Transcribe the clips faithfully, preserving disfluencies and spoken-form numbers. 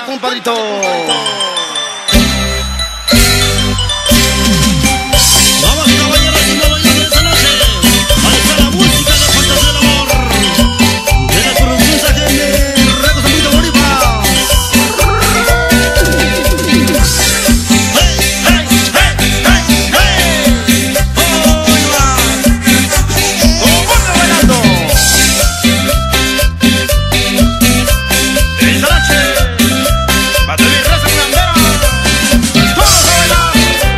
compadrito. Vamos, caballeros, y no bailan esta noche. Ahí está la música de Fantasía del Amor. De la producción de Reco Samito Boripa. ¡Hey, hey, hey, hey, hey! ¡Oh, va! ¡Cómo anda bailando! Esta noche va a tener raza grandera. ¡Todos a bailar!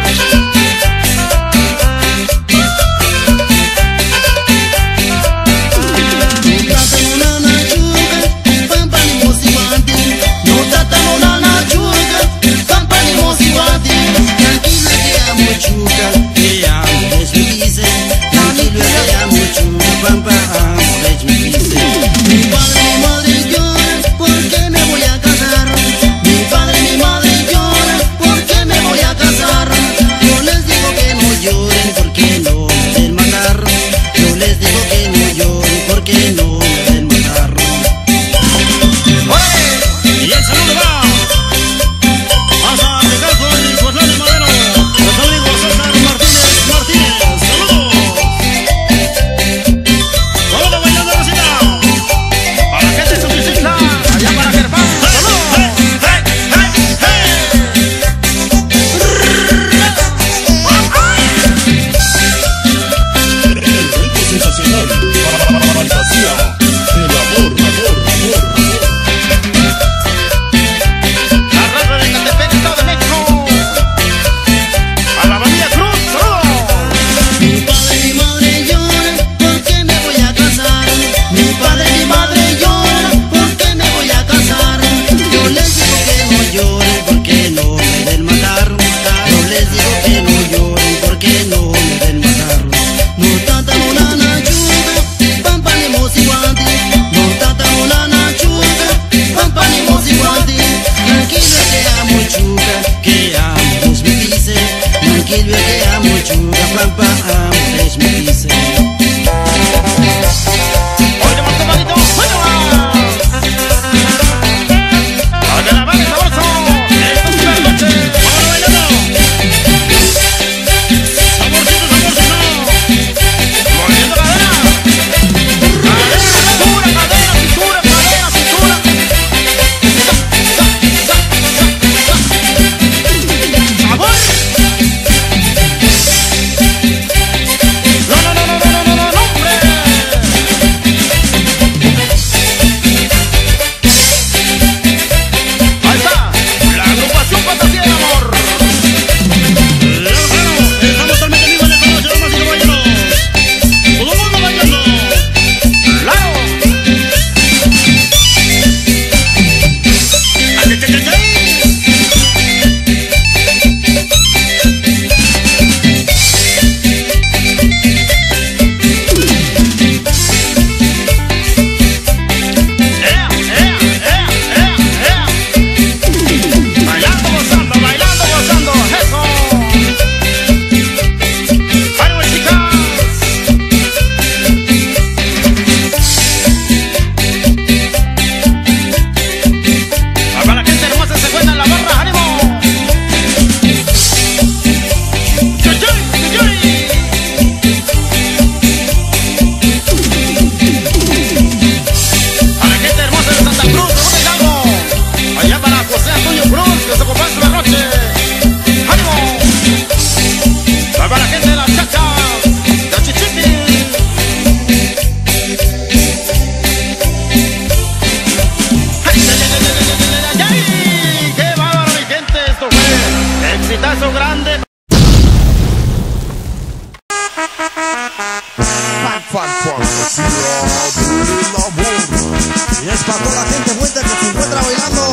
Y es para toda la gente buena que se encuentra bailando.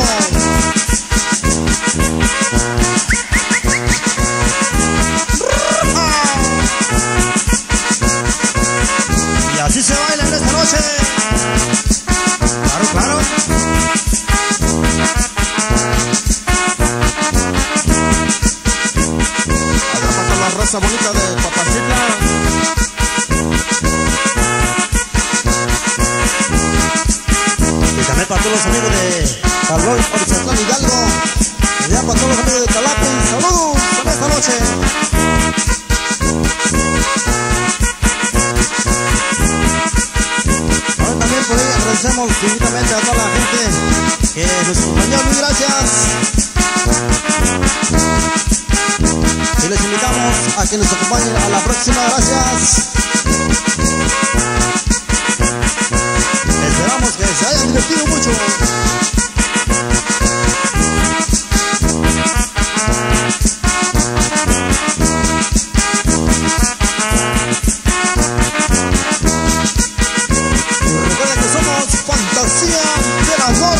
Y así se baila en esta noche. Claro, claro. Allá pasa la raza bonita de Papacita. Para todos los amigos de Salón Horizontal Hidalgo. Allá para todos los amigos de Talapi. Saludos en esta noche. Ahora también por ahí agradecemos infinitamente a toda la gente que nos acompañó. Muy gracias. Y les invitamos a que nos acompañen a la próxima. Gracias. Esperamos que se hayan divertido mucho. Y recuerden que somos Fantasía del Amor.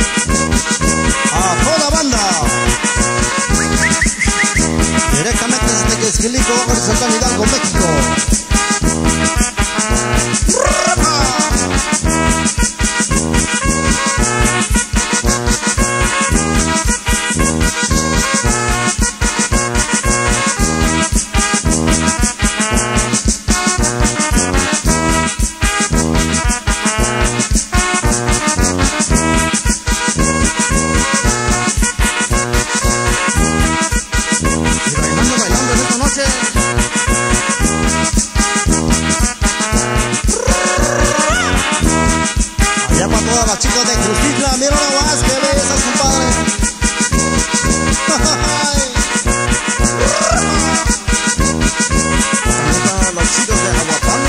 A toda banda. Directamente desde Quesquilico, Horizontal Hidalgo, México. Las chicas de Cruzitla, mira nomás que bellezas, compadre. También los chicos de Aguapán,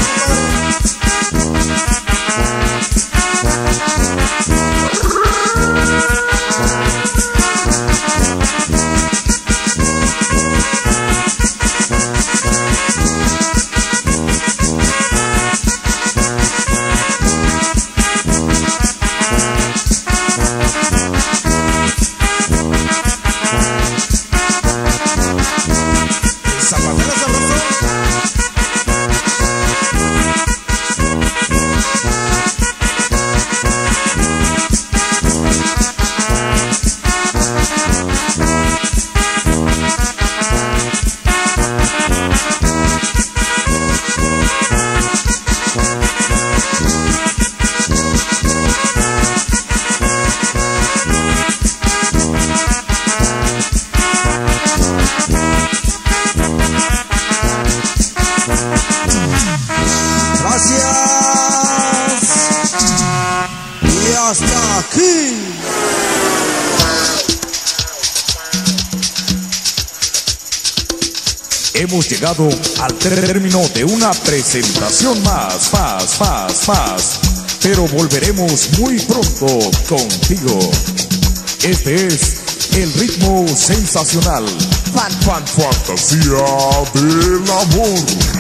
y hasta aquí. Hemos llegado al término de una presentación más, más, más, más. Pero volveremos muy pronto contigo. Este es el ritmo sensacional. Fan, fan, fantasía del amor.